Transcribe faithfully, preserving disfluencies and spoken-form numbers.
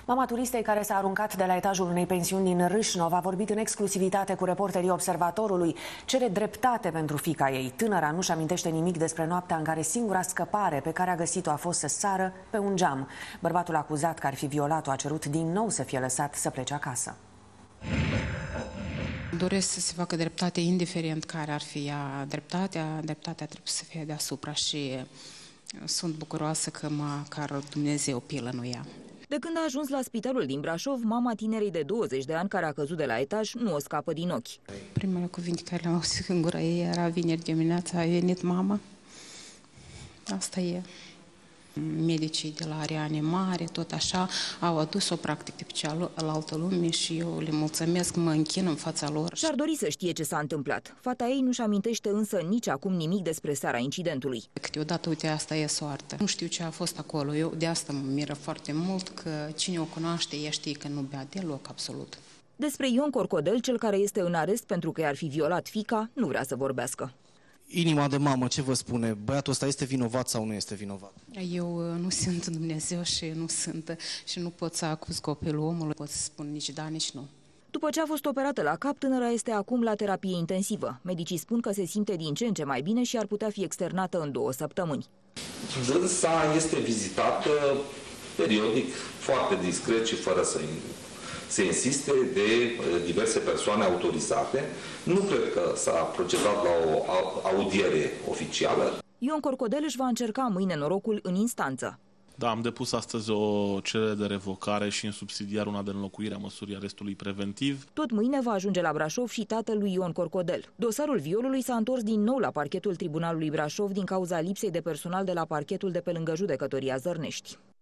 Mama turistei care s-a aruncat de la etajul unei pensiuni din Râșnov a vorbit în exclusivitate cu reporterii Observatorului. Cere dreptate pentru fiica ei. Tânăra nu-și amintește nimic despre noaptea în care singura scăpare pe care a găsit-o a fost să sară pe un geam. Bărbatul acuzat că ar fi violat-o a cerut din nou să fie lăsat să plece acasă. Doresc să se facă dreptate, indiferent care ar fi ea dreptatea. Dreptatea trebuie să fie deasupra și sunt bucuroasă că măcar Dumnezeu pilă nu ea. De când a ajuns la spitalul din Brașov, mama tinerei de douăzeci de ani care a căzut de la etaj nu o scapă din ochi. Primele cuvinte care le-am auzit în gura ei era: vineri dimineața a venit mama. Asta e. Medicii de la reanimare, tot așa, au adus-o practic de pe cealaltă lume și eu le mulțumesc, mă închin în fața lor. Și-ar dori să știe ce s-a întâmplat. Fata ei nu-și amintește însă nici acum nimic despre seara incidentului. Câteodată, uite, asta e soartă. Nu știu ce a fost acolo. Eu de asta mă miră foarte mult că cine o cunoaște, ea știe că nu bea deloc, absolut. Despre Ion Corcodel, cel care este în arest pentru că i-ar fi violat fiica, nu vrea să vorbească. Inima de mamă, ce vă spune? Băiatul ăsta este vinovat sau nu este vinovat? Eu nu sunt Dumnezeu și nu sunt și nu pot să acuz copilul omului. Pot să spun nici da, nici nu. După ce a fost operată la cap, tânăra este acum la terapie intensivă. Medicii spun că se simte din ce în ce mai bine și ar putea fi externată în două săptămâni. Dânsa este vizitată periodic, foarte discret și fără să se insiste, de diverse persoane autorizate. Nu cred că s-a procedat la o audiere oficială. Ion Corcodel își va încerca mâine norocul în instanță. Da, am depus astăzi o cerere de revocare și în subsidiar una de înlocuire a măsurii arestului preventiv. Tot mâine va ajunge la Brașov și tatăl lui Ion Corcodel. Dosarul violului s-a întors din nou la parchetul Tribunalului Brașov din cauza lipsei de personal de la parchetul de pe lângă Judecătoria Zărnești.